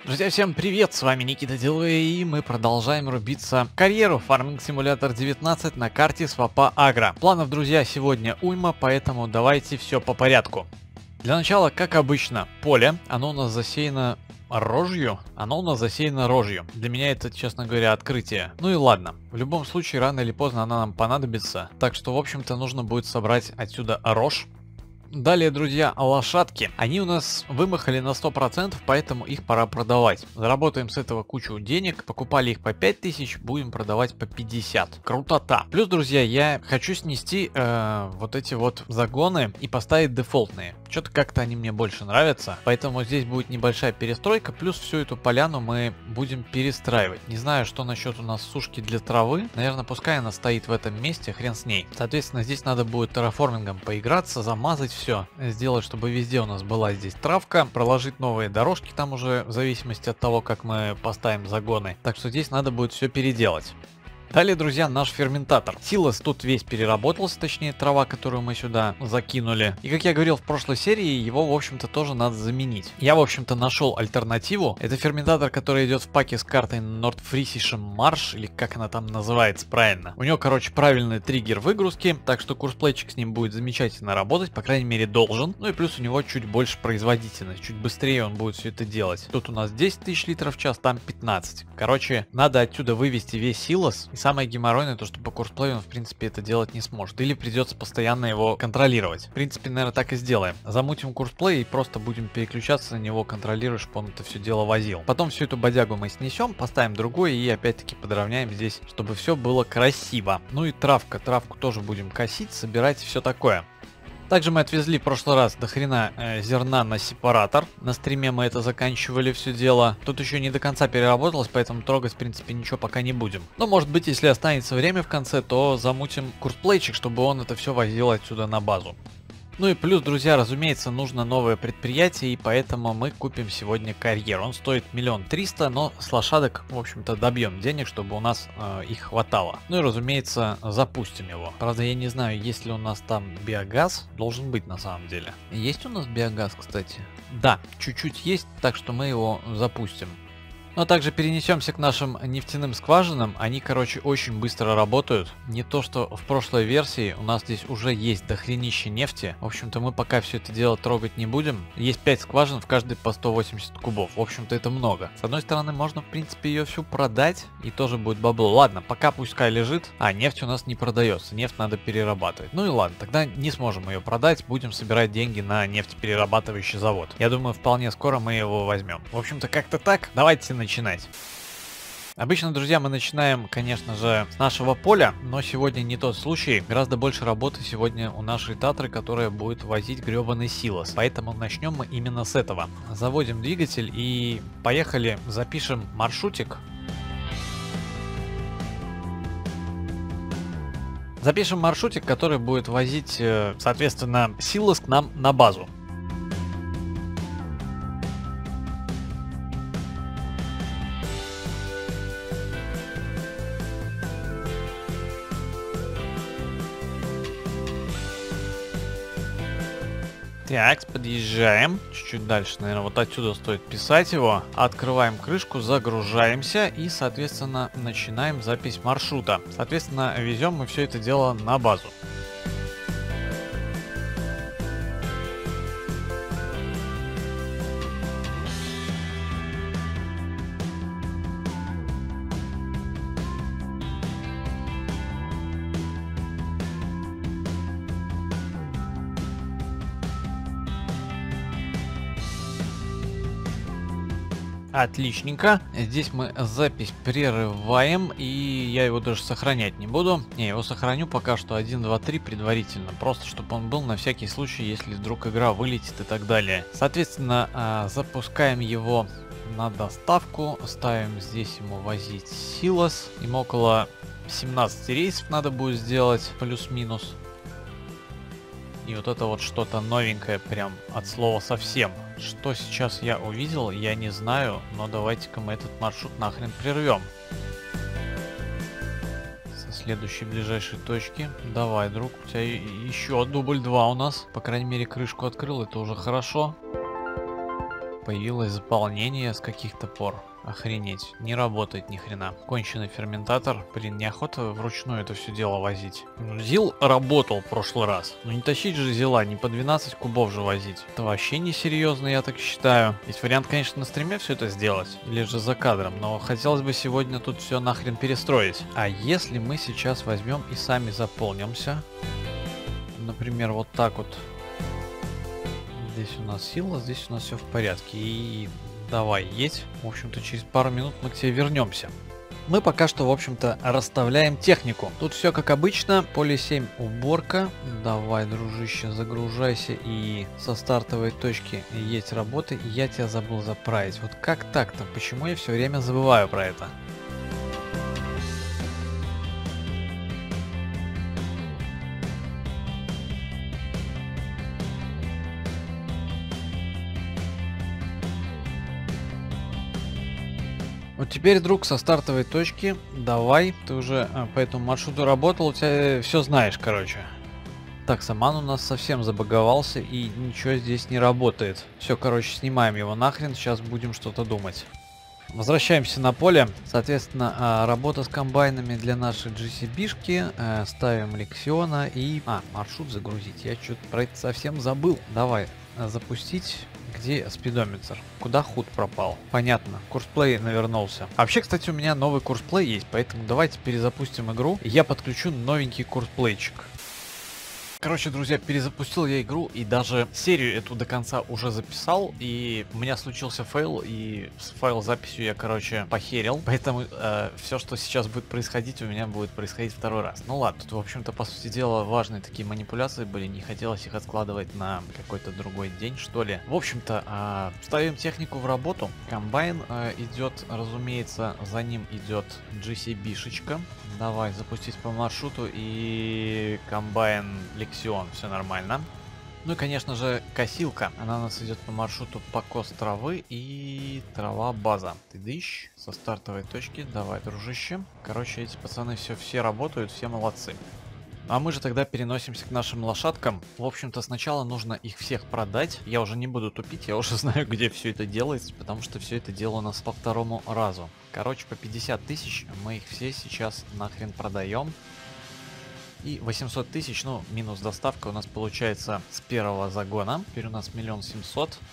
Друзья, всем привет, с вами Никита Делвей, и мы продолжаем рубиться в карьеру Farming Simulator 19 на карте Свапа Агро. Планов, друзья, сегодня уйма, поэтому давайте все по порядку. Для начала, как обычно, поле, оно у нас засеяно рожью. Для меня это, честно говоря, открытие. Ну и ладно, в любом случае, рано или поздно она нам понадобится, так что, в общем-то, нужно будет собрать отсюда рожь. Далее, друзья, лошадки. Они у нас вымахали на 100%, поэтому их пора продавать. Заработаем с этого кучу денег. Покупали их по 5000, будем продавать по 50. Крутота. Плюс, друзья, я хочу снести вот эти вот загоны и поставить дефолтные. Что-то как-то они мне больше нравятся. Поэтому здесь будет небольшая перестройка. Плюс всю эту поляну мы будем перестраивать. Не знаю, что насчет у нас сушки для травы. Наверное, пускай она стоит в этом месте, хрен с ней. Соответственно, здесь надо будет терраформингом поиграться, замазать все, сделать, чтобы везде у нас была здесь травка, проложить новые дорожки там уже в зависимости от того, как мы поставим загоны. Так что здесь надо будет все переделать. Далее, друзья, наш ферментатор. Силос тут весь переработался, точнее трава, которую мы сюда закинули. И как я говорил в прошлой серии, его, в общем-то, тоже надо заменить. Я, в общем-то, нашел альтернативу. Это ферментатор, который идет в паке с картой Nordfriesische Marsch, или как она там называется правильно. У него, короче, правильный триггер выгрузки, так что курсплейчик с ним будет замечательно работать, по крайней мере, должен. Ну и плюс у него чуть больше производительность, чуть быстрее он будет все это делать. Тут у нас 10 тысяч литров в час, там 15. Короче, надо отсюда вывести весь силос. Самое геморройное то, что по курсплею он в принципе это делать не сможет. Или придется постоянно его контролировать. В принципе, наверное, так и сделаем. Замутим курсплей и просто будем переключаться на него, контролируя, чтобы он это все дело возил. Потом всю эту бодягу мы снесем, поставим другой и опять-таки подровняем здесь, чтобы все было красиво. Ну и травка. Травку тоже будем косить, собирать, все такое. Также мы отвезли в прошлый раз до хрена зерна на сепаратор. На стриме мы это заканчивали все дело. Тут еще не до конца переработалось, поэтому трогать в принципе ничего пока не будем. Но может быть, если останется время в конце, то замутим курсплейчик, чтобы он это все возил отсюда на базу. Ну и плюс, друзья, разумеется, нужно новое предприятие, и поэтому мы купим сегодня карьер. Он стоит 1 300 000, но с лошадок, в общем-то, добьем денег, чтобы у нас их хватало. Ну и, разумеется, запустим его. Правда, я не знаю, есть ли у нас там биогаз. Должен быть на самом деле. Есть у нас биогаз, кстати? Да, чуть-чуть есть, так что мы его запустим. Но также перенесемся к нашим нефтяным скважинам. Они, короче, очень быстро работают. Не то, что в прошлой версии. У нас здесь уже есть дохренище нефти. В общем-то, мы пока все это дело трогать не будем. Есть 5 скважин, в каждой по 180 кубов. В общем-то, это много. С одной стороны, можно, в принципе, ее всю продать. И тоже будет бабло. Ладно, пока пускай лежит. А, нефть у нас не продается. Нефть надо перерабатывать. Ну и ладно, тогда не сможем ее продать. Будем собирать деньги на нефтеперерабатывающий завод. Я думаю, вполне скоро мы его возьмем. В общем-то, как-то так. Давайте начинать. Обычно, друзья, мы начинаем, конечно же, с нашего поля, но сегодня не тот случай. Гораздо больше работы сегодня у нашей Татры, которая будет возить гребаный силос. Поэтому начнем мы именно с этого. Заводим двигатель и поехали, запишем маршрутик. Запишем маршрутик, который будет возить, соответственно, силос к нам на базу. Так, подъезжаем. Чуть-чуть дальше, наверное, вот отсюда стоит писать его. Открываем крышку, загружаемся и, соответственно, начинаем запись маршрута. Соответственно, везем мы все это дело на базу. Отличненько. Здесь мы запись прерываем, и я его даже сохранять не буду. Не, его сохраню пока что 1, 2, 3 предварительно, просто чтобы он был на всякий случай, если вдруг игра вылетит и так далее. Соответственно, запускаем его на доставку, ставим здесь ему возить силос. Им около 17 рейсов надо будет сделать, плюс-минус. И вот это вот что-то новенькое, прям от слова совсем. Что сейчас я увидел, я не знаю, но давайте-ка мы этот маршрут нахрен прервем. Со следующей ближайшей точки. Давай, друг, у тебя еще дубль 2 у нас. По крайней мере, крышку открыл, это уже хорошо. появилось заполнение с каких-то пор. Охренеть, не работает ни хрена. Конченый ферментатор. Блин, неохота вручную это все дело возить. Зил работал в прошлый раз. Но не тащить же зила, не по 12 кубов же возить. Это вообще не серьезно, я так считаю. Есть вариант, конечно, на стриме все это сделать. Или же за кадром. Но хотелось бы сегодня тут все нахрен перестроить. А если мы сейчас возьмем и сами заполнимся? Например, вот так вот. Здесь у нас сила, здесь у нас все в порядке. И давай, едь. В общем-то, через пару минут мы к тебе вернемся. Мы пока что, в общем-то, расставляем технику. Тут все как обычно. Поле 7 уборка. Давай, дружище, загружайся и со стартовой точки едь работы. И я тебя забыл заправить. Вот как так-то? Почему я все время забываю про это? Вот теперь, друг, со стартовой точки, давай, ты уже по этому маршруту работал, у тебя все знаешь, короче. Так, Саман у нас совсем забаговался и ничего здесь не работает. Все, короче, снимаем его нахрен, сейчас будем что-то думать. Возвращаемся на поле. Соответственно, работа с комбайнами для нашей GCB-шки. Ставим Лексиона и... маршрут загрузить. Я что-то про это совсем забыл. Давай, запустить. Где спидометр? Куда худ пропал? Понятно. Курсплей навернулся. Вообще, кстати, у меня новый курсплей есть, поэтому давайте перезапустим игру. И я подключу новенький курсплейчик. Короче, друзья, перезапустил я игру и даже серию эту до конца уже записал, и у меня случился фейл, и с файл-записью я, короче, похерил, поэтому все, что сейчас будет происходить, у меня будет происходить второй раз. Ну ладно, тут, в общем-то, по сути дела, важные такие манипуляции были, не хотелось их откладывать на какой-то другой день, что ли. В общем-то, ставим технику в работу, комбайн идет, разумеется, за ним идет GCB-шечка. Давай, запустить по маршруту и комбайн Лексион, все нормально. Ну и, конечно же, косилка. Она у нас идет по маршруту покос травы и трава база. Ты дышь со стартовой точки. Давай, дружище. Короче, эти пацаны все работают, все молодцы. А мы же тогда переносимся к нашим лошадкам. В общем-то, сначала нужно их всех продать. Я уже не буду тупить, я уже знаю, где все это делается, потому что все это дело у нас по второму разу. Короче, по 50 тысяч мы их все сейчас нахрен продаем. И 800 тысяч, ну, минус доставка у нас получается с первого загона. Теперь у нас 1 700 000.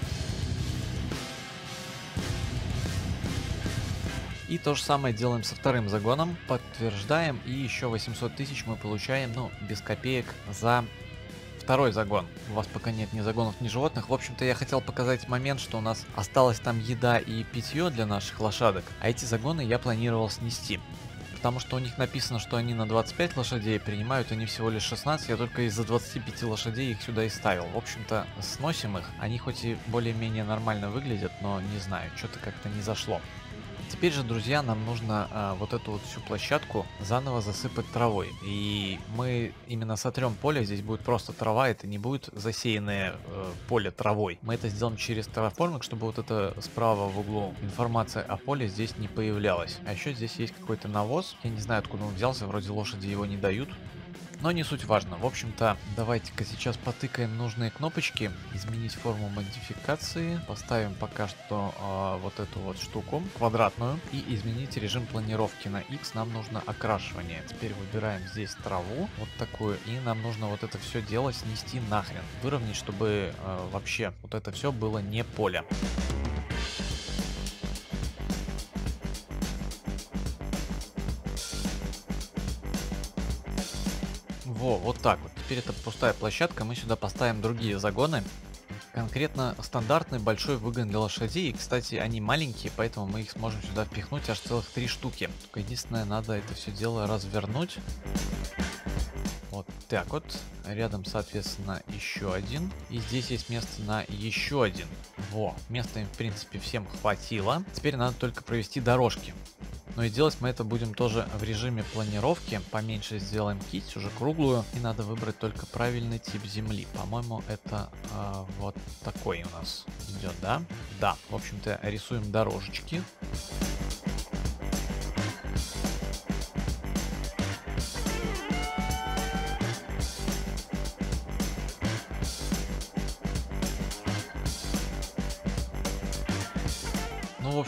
И то же самое делаем со вторым загоном. Подтверждаем. И еще 800 тысяч мы получаем, ну, без копеек за второй загон. У вас пока нет ни загонов, ни животных. В общем-то, я хотел показать момент, что у нас осталась там еда и питье для наших лошадок. А эти загоны я планировал снести. Потому что у них написано, что они на 25 лошадей, принимают они всего лишь 16, я только из-за 25 лошадей их сюда и ставил. В общем-то, сносим их. Они хоть и более-менее нормально выглядят, но не знаю, что-то как-то не зашло. Теперь же, друзья, нам нужно вот эту вот всю площадку заново засыпать травой. И мы именно сотрем поле, здесь будет просто трава, это не будет засеянное поле травой. Мы это сделаем через терраформинг, чтобы вот это справа в углу информация о поле здесь не появлялась. А еще здесь есть какой-то навоз, я не знаю, откуда он взялся, вроде лошади его не дают. Но не суть важно. В общем-то, давайте-ка сейчас потыкаем нужные кнопочки. Изменить форму модификации. Поставим пока что вот эту вот штуку, квадратную. И изменить режим планировки на X. Нам нужно окрашивание. Теперь выбираем здесь траву, вот такую. И нам нужно вот это все дело снести нахрен. Выровнять, чтобы вообще вот это все было не поле. Во, вот так вот. Теперь это пустая площадка, мы сюда поставим другие загоны. Конкретно стандартный большой выгон для лошадей. И, кстати, они маленькие, поэтому мы их сможем сюда впихнуть аж целых 3 штуки. Только единственное, надо это все дело развернуть. Вот так вот. Рядом, соответственно, еще один. И здесь есть место на еще один. Во, места им, в принципе, всем хватило. Теперь надо только провести дорожки. Но и делать мы это будем тоже в режиме планировки. Поменьше сделаем кисть, уже круглую. И надо выбрать только правильный тип земли. По-моему, это вот такой у нас идет, да? Да. В общем-то, рисуем дорожечки.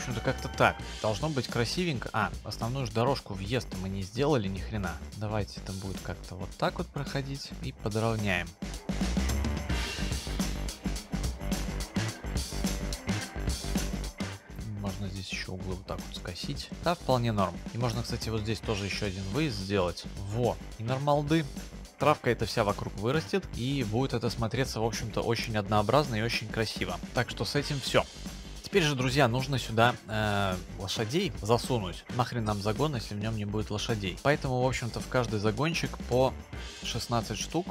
общем-то, как-то так. Должно быть красивенько. А, основную же дорожку въезда мы не сделали ни хрена. Давайте это будет как-то вот так вот проходить и подровняем. Можно здесь еще углы вот так вот скосить. Да, вполне норм. И можно, кстати, вот здесь тоже еще один выезд сделать. Во, и нормалды. Травка эта вся вокруг вырастет, и будет это смотреться, в общем-то, очень однообразно и очень красиво. Так что с этим все. Теперь же, друзья, нужно сюда лошадей засунуть. Нахрен нам загон, если в нем не будет лошадей. Поэтому, в общем-то, в каждый загончик по 16 штук.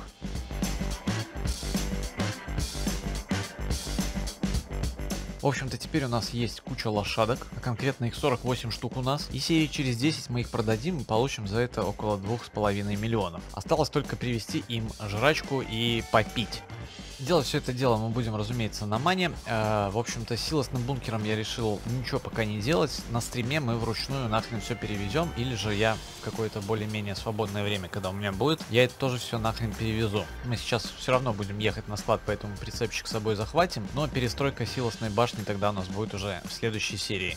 В общем-то, теперь у нас есть куча лошадок, а конкретно их 48 штук у нас. И серии через 10 мы их продадим и получим за это около 2,5 миллионов. Осталось только привезти им жрачку и попить. Делать все это дело мы будем, разумеется, на мане. В общем-то, с силосным бункером я решил ничего пока не делать. На стриме мы вручную нахрен все перевезем. Или же я в какое-то более-менее свободное время, когда у меня будет, я это тоже все нахрен перевезу. Мы сейчас все равно будем ехать на склад, поэтому прицепчик с собой захватим. Но перестройка силосной башни тогда у нас будет уже в следующей серии.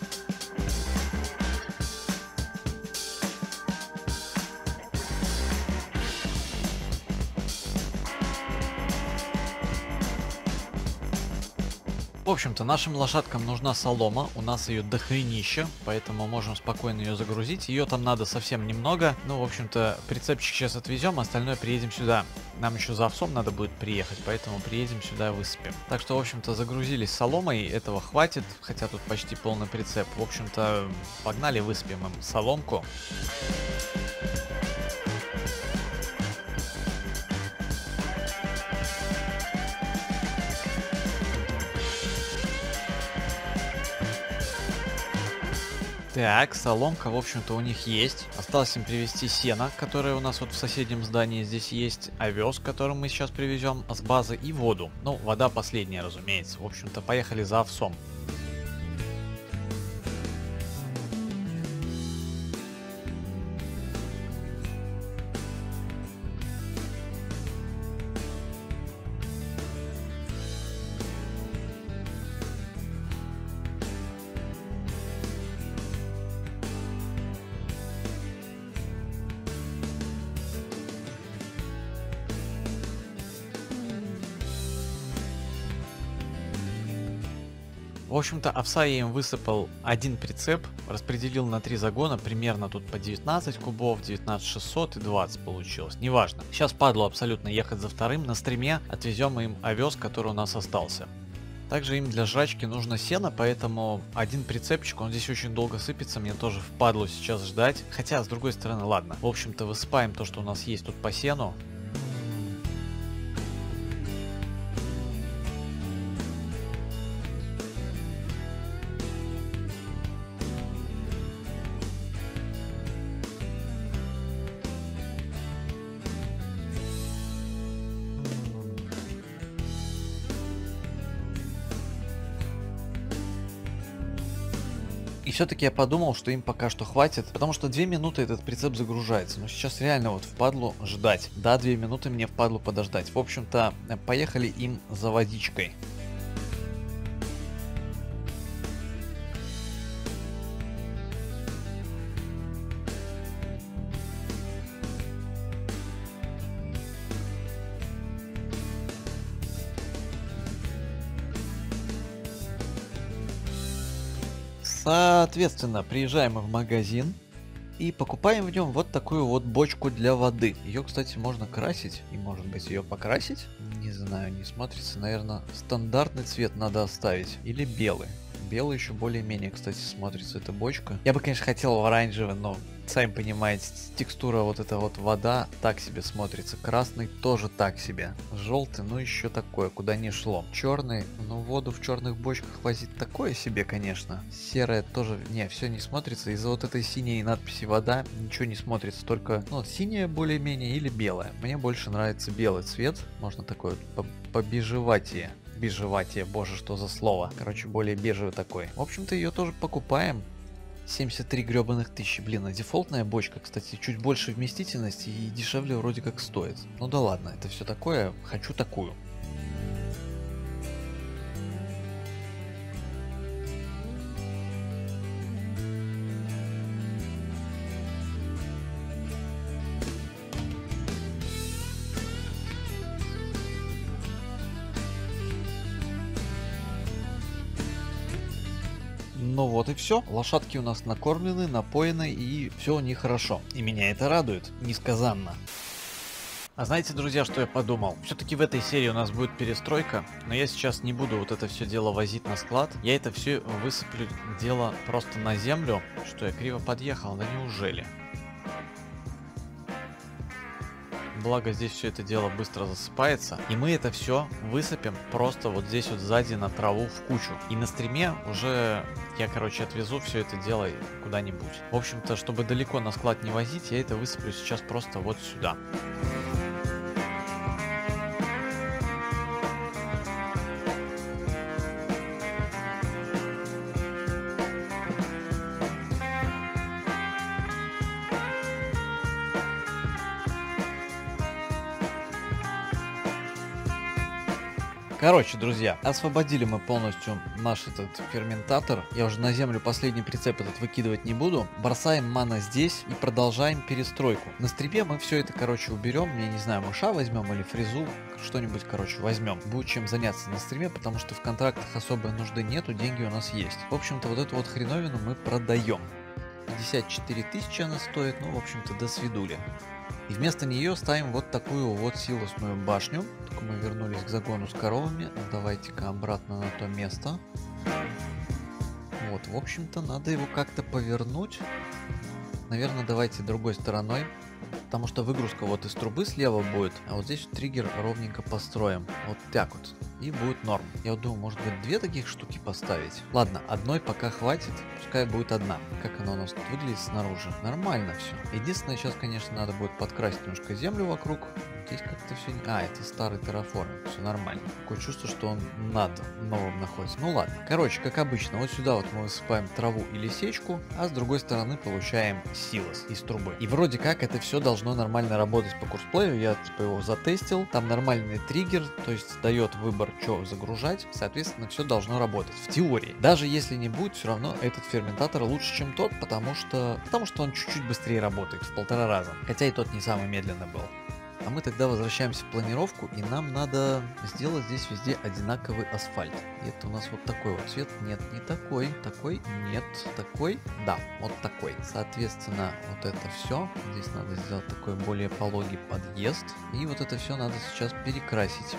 В общем-то, нашим лошадкам нужна солома, у нас ее дохренища, поэтому можем спокойно ее загрузить. Ее там надо совсем немного. Ну, в общем-то, прицепчик сейчас отвезем, остальное приедем сюда. Нам еще за овсом надо будет приехать, поэтому приедем сюда и высыпем. Так что, в общем-то, загрузились соломой, этого хватит, хотя тут почти полный прицеп. В общем-то, погнали, высыпем им соломку. Так, соломка, в общем-то, у них есть. Осталось им привезти сено, которое у нас вот в соседнем здании здесь есть. Овес, который мы сейчас привезем с базы, и воду. Ну, вода последняя, разумеется. В общем-то, поехали за овсом. В общем-то, овса я им высыпал один прицеп, распределил на 3 загона, примерно тут по 19 кубов, 19600 и 20 получилось, неважно. Сейчас падлу абсолютно ехать за вторым, на стриме отвезем им овес, который у нас остался. Также им для жрачки нужно сено, поэтому один прицепчик, он здесь очень долго сыпется, мне тоже впадло сейчас ждать. Хотя, с другой стороны, ладно. В общем-то, высыпаем то, что у нас есть тут по сену. И все-таки я подумал, что им пока что хватит, потому что 2 минуты этот прицеп загружается. Но сейчас реально вот впадлу ждать. Да, 2 минуты мне впадлу подождать. В общем-то, поехали им за водичкой. Соответственно, приезжаем мы в магазин и покупаем в нем вот такую вот бочку для воды. Ее, кстати, можно красить, и может быть ее покрасить. Не знаю, не смотрится, наверное, стандартный цвет надо оставить. Или белый. Белый еще более-менее, кстати, смотрится эта бочка. Я бы, конечно, хотел в оранжевый, но, сами понимаете, текстура вот эта вот вода так себе смотрится. Красный тоже так себе. Желтый, ну еще такое, куда не шло. Черный, ну воду в черных бочках возить такое себе, конечно. Серая тоже, не, все не смотрится. Из-за вот этой синей надписи вода ничего не смотрится. Только, ну, синяя более-менее или белая. Мне больше нравится белый цвет. Можно такой вот побежеватее. Бежеватие, боже, что за слово. Короче, более бежевый такой. В общем-то, ее тоже покупаем. 73 гребаных тысячи. Блин, а дефолтная бочка, кстати, чуть больше вместительности и дешевле вроде как стоит. Ну да ладно, это все такое. Хочу такую. Ну вот и все. Лошадки у нас накормлены, напоены, и все у них хорошо. И меня это радует, несказанно. А знаете, друзья, что я подумал? Все-таки в этой серии у нас будет перестройка, но я сейчас не буду вот это все дело возить на склад. Я это все высыплю дело просто на землю. Что, я криво подъехал? Да неужели? Благо здесь все это дело быстро засыпается. И мы это все высыпем просто вот здесь вот сзади на траву в кучу. И на стриме уже я, короче, отвезу все это дело куда-нибудь. В общем-то, чтобы далеко на склад не возить, я это высыплю сейчас просто вот сюда. Короче, друзья, освободили мы полностью наш этот ферментатор. Я уже на землю последний прицеп этот выкидывать не буду. Бросаем мана здесь и продолжаем перестройку. На стриме мы все это, короче, уберем. Я не знаю, мыша возьмем или фрезу. Что-нибудь, короче, возьмем. Будет чем заняться на стриме, потому что в контрактах особой нужды нету, деньги у нас есть. В общем-то, вот эту вот хреновину мы продаем. 54 тысячи она стоит, ну, в общем-то, до свидули. И вместо нее ставим вот такую вот силосную башню. Только мы вернулись к загону с коровами. Давайте-ка обратно на то место. Вот, в общем-то, надо его как-то повернуть. Наверное, давайте другой стороной. Потому что выгрузка вот из трубы слева будет, а вот здесь триггер ровненько построим. Вот так вот. И будет норм. Я вот думаю, может быть, две таких штуки поставить. Ладно, одной пока хватит. Пускай будет одна. Как она у нас тут выглядит снаружи? Нормально все. Единственное, сейчас, конечно, надо будет подкрасить немножко землю вокруг. Здесь как-то все... А, это старый терраформ. Все нормально. Такое чувство, что он над новым находится. Ну ладно. Короче, как обычно, вот сюда вот мы высыпаем траву или сечку, а с другой стороны получаем силос из трубы. И вроде как это все должно нормально работать по курсплею. Я типа его затестил. Там нормальный триггер, то есть дает выбор, что загружать. Соответственно, все должно работать. В теории. Даже если не будет, все равно этот ферментатор лучше, чем тот, потому что он чуть-чуть быстрее работает, в 1,5 раза. Хотя и тот не самый медленный был. А мы тогда возвращаемся в планировку, и нам надо сделать здесь везде одинаковый асфальт. И это у нас вот такой вот цвет. Нет, не такой. Такой, нет. Такой, да, вот такой. Соответственно, вот это все. Здесь надо сделать такой более пологий подъезд. И вот это все надо сейчас перекрасить.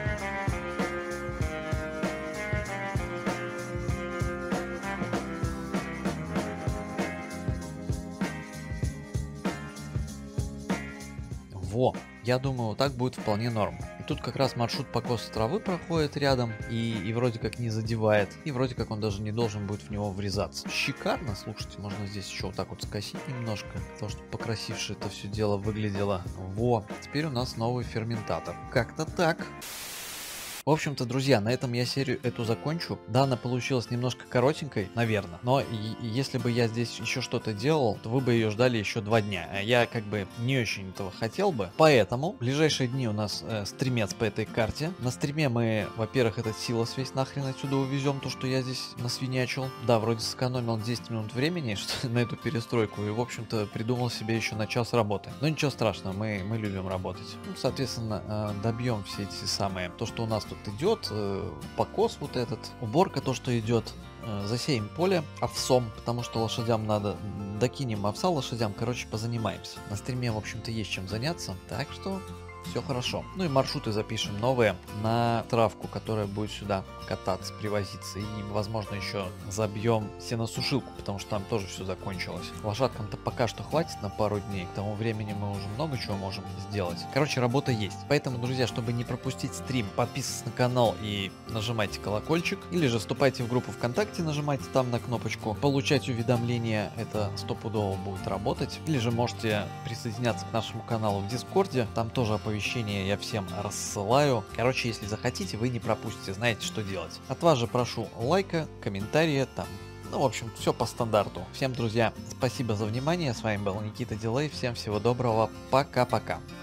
Во, я думаю, так будет вполне норм. И тут как раз маршрут покоса травы проходит рядом, и вроде как не задевает, и вроде как он даже не должен будет в него врезаться. Шикарно, слушайте, можно здесь еще вот так вот скосить немножко, для того, чтобы покрасивше это все дело выглядело. Во, теперь у нас новый ферментатор. Как-то так. В общем-то, друзья, на этом я серию эту закончу. Да, она получилась немножко коротенькой, наверное. Но если бы я здесь еще что-то делал, то вы бы ее ждали еще 2 дня. А я как бы не очень этого хотел бы. Поэтому в ближайшие дни у нас стримец по этой карте. На стриме мы, во-первых, этот силос весь нахрен отсюда увезем, то, что я здесь насвинячил. Да, вроде сэкономил 10 минут времени на эту перестройку. И, в общем-то, придумал себе еще на час работы. Но ничего страшного, мы любим работать. Ну, соответственно, добьем все эти самые... То, что у нас тут идет, покос вот этот, уборка то, что идет, засеем поле овсом, потому что лошадям надо, докинем овса лошадям, короче, позанимаемся. На стриме, в общем-то, есть чем заняться, так что все хорошо. Ну и маршруты запишем новые на травку, которая будет сюда кататься, привозиться. И, возможно, еще забьем сеносушилку, потому что там тоже все закончилось. Лошадкам-то пока что хватит на пару дней. К тому времени мы уже много чего можем сделать. Короче, работа есть. Поэтому, друзья, чтобы не пропустить стрим, подписывайтесь на канал и нажимайте колокольчик. Или же вступайте в группу ВКонтакте, нажимайте там на кнопочку «Получать уведомления». Это стопудово будет работать. Или же можете присоединяться к нашему каналу в Дискорде. Там тоже оповещения я всем рассылаю. Короче, если захотите, вы не пропустите, знаете, что делать. От вас же прошу лайка, комментария, там, ну, в общем, все по стандарту. Всем, друзья, спасибо за внимание. С вами был Никита Дилей. Всем всего доброго. Пока-пока.